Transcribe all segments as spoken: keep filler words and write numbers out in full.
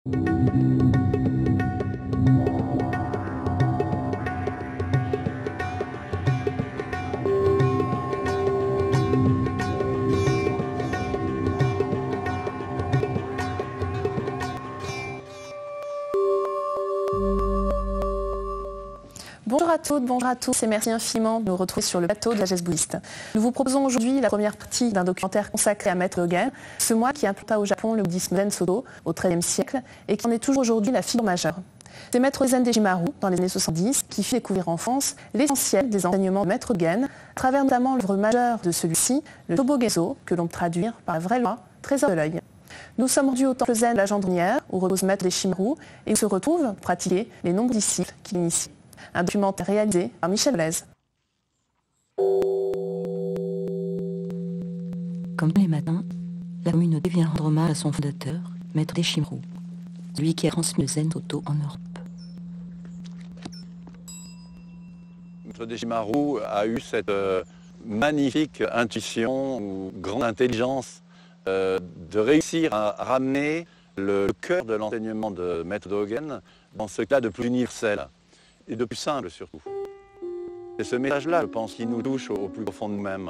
Bonjour à toutes, bonjour à tous et merci infiniment de nous retrouver sur le plateau de la Sagesse bouddhiste. Nous vous proposons aujourd'hui la première partie d'un documentaire consacré à Maître Dogen, ce moine qui implanta au Japon le bouddhisme Zen Soto au treizième siècle et qui en est toujours aujourd'hui la figure majeure. C'est Maître Zen Dejimaru, dans les années soixante-dix, qui fit découvrir en France l'essentiel des enseignements de Maître Dogen, à travers notamment l'œuvre majeure de celui-ci, le Shobogenzo, que l'on peut traduire par la vraie loi, trésor de l'œil. Nous sommes rendus au temple zen de la Gendronnière, où repose Maître Dejimaru, et où se retrouvent, pour pratiquer, les nombreux disciples qui l'initient. Un documentaire réalisé par Michel Blaise. Comme tous les matins, la communauté vient rendre hommage à son fondateur, Maître Dejimaru, celui qui a transmis le Zen Soto en Europe. Maître Dejimaru a eu cette euh, magnifique intuition ou grande intelligence euh, de réussir à ramener le, le cœur de l'enseignement de Maître Dogen dans ce cas de plus universel et de plus simple surtout. C'est ce message-là, je pense, qui nous touche au, au plus profond de nous-mêmes.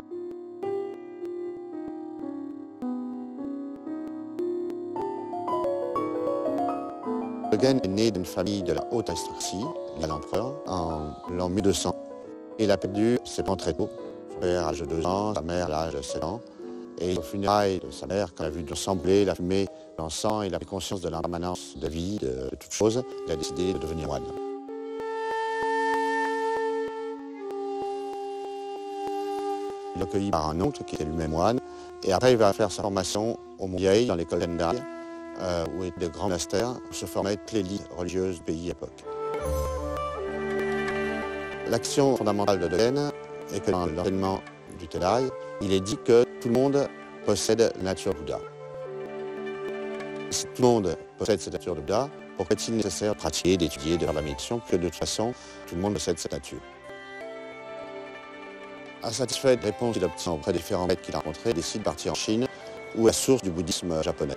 Dogen est né d'une famille de la haute aristocratie, il y a l'empereur, en l'an mille deux cents. Il a perdu ses parents très tôt, son père à l'âge de deux ans, sa mère à l'âge de sept ans. Et au funérailles de sa mère, quand il a vu de sang brûler, la fumée, l'encens, il a pris conscience de l'impermanence de vie, de, de toute chose. Il a décidé de devenir moine. Il est accueilli par un oncle qui était lui-même moine. Et après, il va faire sa formation au Mont Yei, dans l'école Tendai, euh, où étaient de grands monastères, où se formaient toutes les élites religieuses du pays à l'époque. L'action fondamentale de Dogen est que dans l'enseignement du Tendai, il est dit que tout le monde possède la nature Bouddha. Si tout le monde possède cette nature de Bouddha, pourquoi est-il nécessaire de pratiquer, d'étudier, de faire la méditation, puisque de toute façon, tout le monde possède cette nature. Insatisfait des réponses qu'il obtient auprès des différents maîtres qu'il a rencontrés, il décide de partir en Chine, où est la source du bouddhisme japonais.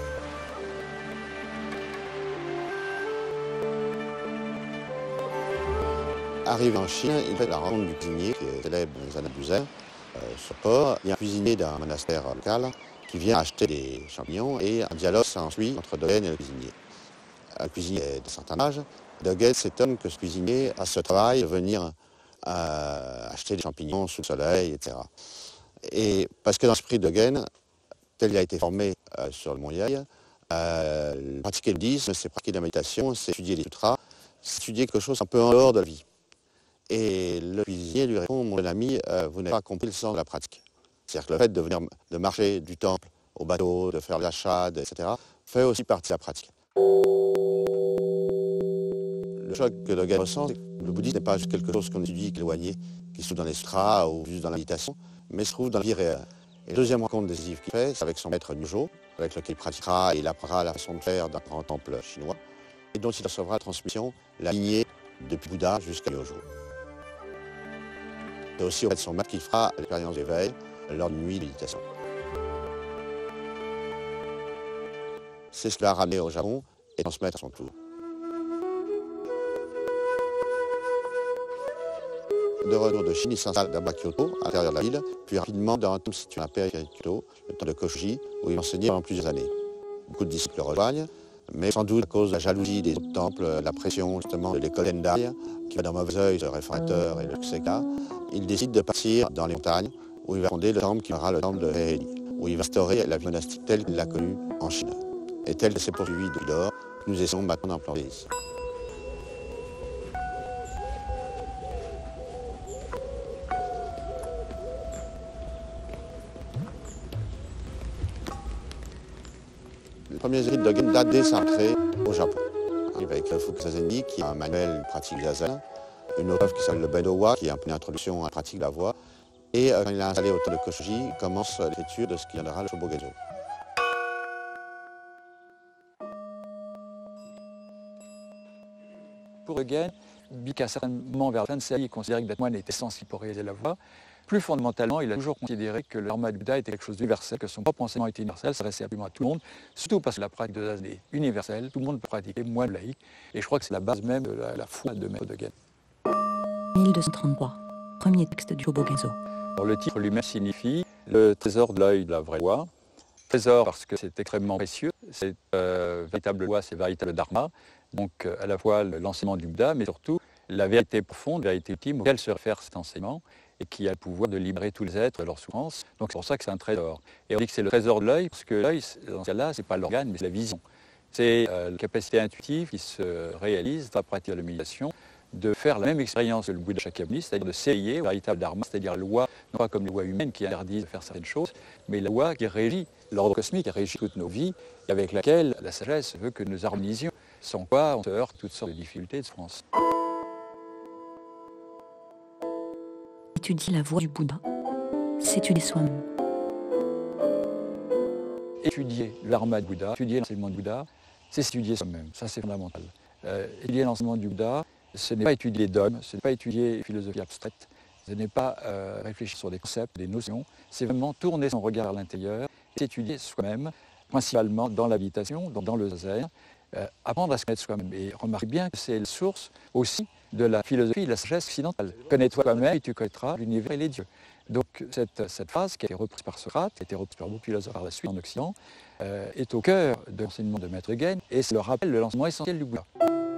Arrivé en Chine, il fait la rencontre du cuisinier, qui est célèbre dans les années du Zen, euh, sur port. Il y a un cuisinier d'un monastère local qui vient acheter des champignons et un dialogue s'ensuit entre Dogen et le cuisinier. Le cuisinier est d'un certain âge. Dogen s'étonne que ce cuisinier a ce travail de venir Euh, acheter des champignons sous le soleil, et cetera. Et parce que dans l'esprit de Dogen, tel il a été formé euh, sur le Mont Yei, euh, pratiquer le bouddhisme, c'est pratiquer la méditation, c'est étudier les sutras, c'est étudier quelque chose un peu en dehors de la vie. Et le cuisinier lui répond, mon ami, euh, vous n'avez pas compris le sens de la pratique. C'est-à-dire que le fait de venir de marcher du temple au bateau, de faire l'achat, et cetera, fait aussi partie de la pratique. Le choc que Dogen ressent, c'est que le bouddhisme n'est pas juste quelque chose qu'on étudie, qui est éloigné, qui se trouve dans les sutras ou juste dans la méditation, mais se trouve dans la vie réelle. Et la deuxième rencontre décisive qu'il fait, c'est avec son maître Nyujo, avec lequel il pratiquera et il apprendra la façon de faire d'un grand temple chinois, et dont il recevra la transmission, la lignée depuis Bouddha jusqu'à Nyujo. C'est aussi auprès de son maître qu'il fera l'expérience d'éveil lors d'une nuit de méditation. C'est ce qu'il va ramener au Japon et transmettre à son tour. De retour de Chine, il s'installe d'abord à Kyoto, à l'intérieur de la ville, puis rapidement dans un temple situé à la périphérie de Kyoto, le temple de Koshiji, où il enseignait pendant plusieurs années. Beaucoup de disciples le rejoignent, mais sans doute à cause de la jalousie des autres temples, la pression justement de l'école Tendai, qui va d'un mauvais œil le réformateur et le Kuseka, il décide de partir dans les montagnes, où il va fonder le temple qui sera le temple de Heiei, où il va restaurer la vie monastique telle qu'il l'a connue en Chine, et telle que s'est poursuivie depuis lors, que nous essayons maintenant d'implanter ici. Les premiers écrits de Dogen datent dès sa rentrée au Japon. Il arrive avec le Fukuzazengi, qui est un manuel pratique de zazen, une autre œuvre qui s'appelle le Bedowa, qui est un peu une introduction à la pratique de la voix. Et euh, quand il est installé au temple de Koshiji, il commence l'écriture de ce qui viendra le Shobogenzo. Pour Dogen, bien qu'à un certain moment vers la fin de sa vie, il considérait que d'être moine était essentiel pour réaliser la voie, plus fondamentalement, il a toujours considéré que le dharma du Bouddha était quelque chose d'universel, que son propre enseignement était universel, ça restait absolument à tout le monde, surtout parce que la pratique de zazen est universelle, tout le monde peut pratiquer, moi le laïc, et je crois que c'est la base même de la, la foi de Maître Dogen. mille deux cent trente-trois, premier texte du Shobogenzo. Alors, le titre lui-même signifie le trésor de l'œil de la vraie loi. Trésor parce que c'est extrêmement précieux, c'est euh, véritable loi, c'est véritable dharma, donc euh, à la fois l'enseignement du Bouddha, mais surtout la vérité profonde, la vérité ultime auquel se réfère cet enseignement et qui a le pouvoir de libérer tous les êtres de leur souffrance. Donc c'est pour ça que c'est un trésor. Et on dit que c'est le trésor de l'œil, parce que l'œil, dans ce cas-là, ce n'est pas l'organe, mais c'est la vision. C'est euh, la capacité intuitive qui se réalise dans la pratique de la méditation, de faire la même expérience que le Bouddha Shakyamuni, c'est-à-dire de s'éveiller au véritable dharma, c'est-à-dire la loi, non pas comme les lois humaines qui interdisent de faire certaines choses, mais la loi qui régit l'ordre cosmique, qui régit toutes nos vies, et avec laquelle la sagesse veut que nous harmonisions, sans quoi on se heurte toutes sortes de difficultés et de souffrances. Étudier la voie du Bouddha, s'étudier soi-même. Étudier le dharma du Bouddha, étudier l'enseignement du Bouddha, c'est s'étudier soi-même, ça c'est fondamental. Euh, étudier l'enseignement du Bouddha, ce n'est pas étudier les dogmes, ce n'est pas étudier les philosophies abstraites, ce n'est pas euh, réfléchir sur des concepts, des notions, c'est vraiment tourner son regard à l'intérieur, s'étudier soi-même, principalement dans la méditation, dans, dans le zazen, euh, apprendre à se connaître soi-même. Et remarquez bien que c'est la source aussi de la philosophie et de la sagesse occidentale. Connais-toi toi-même et tu connaîtras l'univers et les dieux. Donc cette, cette phrase qui a été reprise par Socrate, qui a été reprise par beaucoup de philosophes par la suite en Occident, euh, est au cœur de l'enseignement de Maître Dogen et c'est le rappel de l'enseignement essentiel du Bouddha.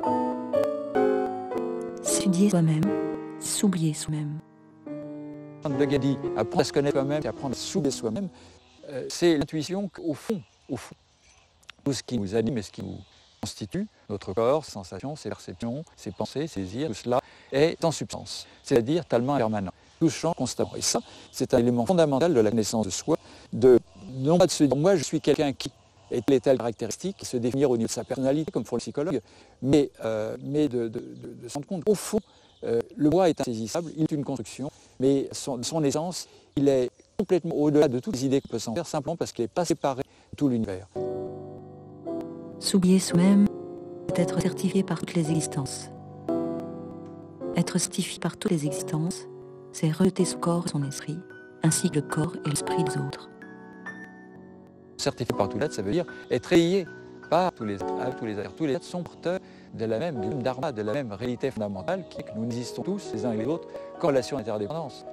S'étudier soi-même, s'oublier soi-même. Dogen dit apprendre à se connaître soi-même et apprendre à s'oublier soi-même, euh, c'est l'intuition qu'au fond, au fond, tout ce qui nous anime et ce qui nous constitue, notre corps, ses sensations, ses perceptions, ses pensées, ses désirs, tout cela est en substance, c'est-à-dire tellement permanent. Tout change constamment. Et ça, c'est un élément fondamental de la connaissance de soi, de non pas de se dire moi je suis quelqu'un qui est telle et telle caractéristique, se définir au niveau de sa personnalité, comme font les psychologues, mais, euh, mais de, de, de, de se rendre compte, au fond, euh, le moi est insaisissable, il est une construction, mais son, son essence, il est complètement au-delà de toutes les idées qu'on peut s'en faire, simplement parce qu'il n'est pas séparé de tout l'univers. S'oublier soi-même, c'est être certifié par toutes les existences. Être certifié par toutes les existences, c'est rejeter son corps et son esprit, ainsi que le corps et l'esprit des autres. Certifié par tous les êtres, ça veut dire être éveillé par tous les êtres. Avec tous les êtres. Tous les êtres sont porteurs de la même, du même dharma, de la même réalité fondamentale qui est que nous existons tous, les uns et les autres, qu'en relation d'interdépendance.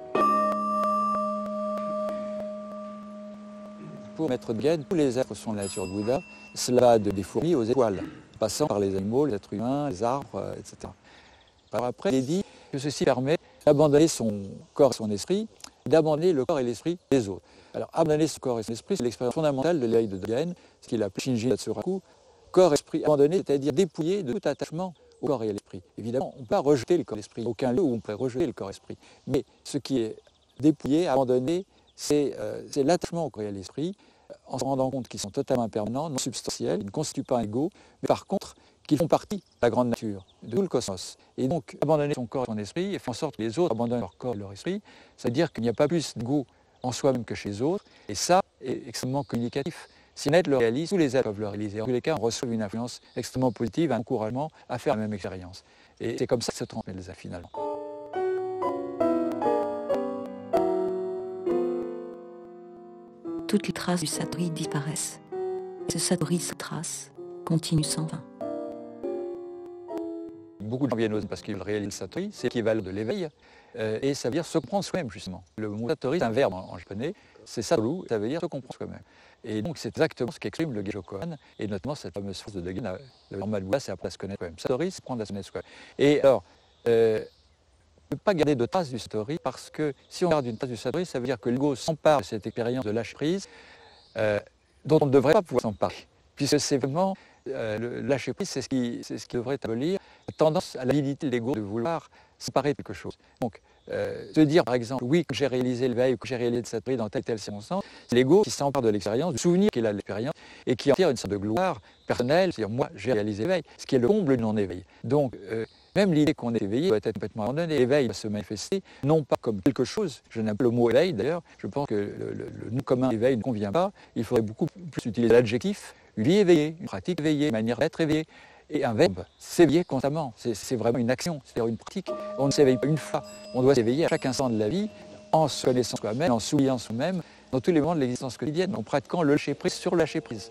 Pour Maître Dogen, tous les êtres sont de la nature de Bouddha, cela va de des fourmis aux étoiles, passant par les animaux, les êtres humains, les arbres, euh, et cetera. Par après, il est dit que ceci permet d'abandonner son corps et son esprit, d'abandonner le corps et l'esprit des autres. Alors, abandonner son corps et son esprit, c'est l'expérience fondamentale de l'éveil de Dogen, ce qu'il appelle Shinji Datsuraku, corps et esprit abandonné, c'est-à-dire dépouillé de tout attachement au corps et à l'esprit. Évidemment, on ne peut pas rejeter le corps et l'esprit, aucun lieu où on pourrait rejeter le corps et l'esprit. Mais ce qui est dépouillé, abandonné, c'est euh, l'attachement au corps et à l'esprit, en se rendant compte qu'ils sont totalement impermanents, non substantiels, ils ne constituent pas un ego, mais par contre, qu'ils font partie de la grande nature, de tout le cosmos. Et donc, abandonner son corps et son esprit, et faire en sorte que les autres abandonnent leur corps et leur esprit, c'est-à-dire qu'il n'y a pas plus d'ego en soi-même que chez les autres, et ça est extrêmement communicatif. Si un être le réalise, tous les êtres peuvent le réaliser. En tous les cas, on reçoit une influence extrêmement positive, un encouragement à faire la même expérience. Et c'est comme ça que se transmet les êtres finalement. Toutes les traces du satori disparaissent. Ce satori sans trace continue sans fin. Beaucoup de gens viennent aux parce qu'ils réalisent le satori, c'est l'équivalent de l'éveil, euh, et ça veut dire se comprendre soi-même justement. Le mot satori, c'est un verbe en, en japonais, c'est satoru, ça veut dire se comprendre soi-même. Et donc c'est exactement ce qu'exprime le Genjokoan, et notamment cette fameuse phrase de Dogen, le normal Bouddha, c'est apprendre à se connaître soi-même. Satori, c'est apprendre à se connaître soi-même. Et alors, euh, on ne peut pas garder de traces du satori, parce que si on garde une trace du satori, ça veut dire que l'ego s'empare de cette expérience de lâcher-prise, euh, dont on ne devrait pas pouvoir s'emparer, puisque c'est vraiment euh, le lâcher-prise, c'est ce qui, c'est ce qui devrait abolir la tendance à l'avidité de l'ego de vouloir s'emparer de quelque chose. Donc, euh, se dire par exemple, oui, que j'ai réalisé l'éveil ou que j'ai réalisé le satori dans telle telle circonstance, c'est l'ego qui s'empare de l'expérience, du souvenir qu'il a de l'expérience, et qui en tire une sorte de gloire personnelle, c'est-à-dire moi j'ai réalisé l'éveil, ce qui est le comble du non-éveil. Donc, euh, même l'idée qu'on est éveillé doit être complètement abandonnée. L'éveil va se manifester, non pas comme quelque chose, je n'aime pas le mot éveil d'ailleurs, je pense que le, le, le nom commun éveil ne convient pas, il faudrait beaucoup plus utiliser l'adjectif, une vie éveillée, une pratique éveillée, une manière d'être éveillée. Et un verbe, s'éveiller constamment, c'est vraiment une action, c'est-à-dire une pratique. On ne s'éveille pas une fois, on doit s'éveiller à chaque instant de la vie en se connaissant soi-même, en s'oubliant soi-même, dans tous les moments de l'existence quotidienne, en pratiquant le lâcher-prise sur le lâcher-prise.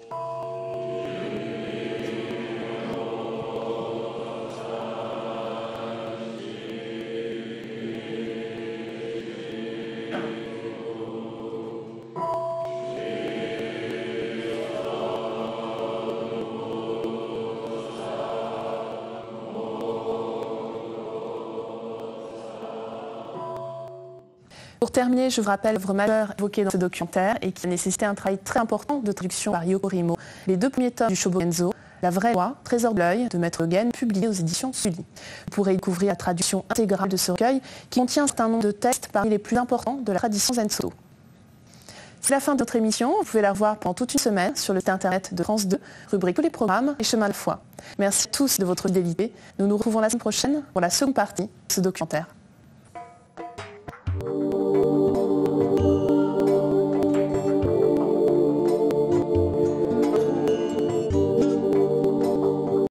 Pour terminer, je vous rappelle l'œuvre majeure évoquée dans ce documentaire et qui a nécessité un travail très important de traduction par Yoko Rimo, les deux premiers tomes du Shobogenzo, La vraie loi, Trésor de l'œil, de Maître Gaine, publié aux éditions Sully. Vous pourrez découvrir la traduction intégrale de ce recueil qui contient un certain nombre de textes parmi les plus importants de la tradition Zen Soto. C'est la fin de notre émission. Vous pouvez la revoir pendant toute une semaine sur le site internet de France deux, rubrique tous les programmes et Chemin de foi. Merci à tous de votre fidélité. Nous nous retrouvons la semaine prochaine pour la seconde partie de ce documentaire.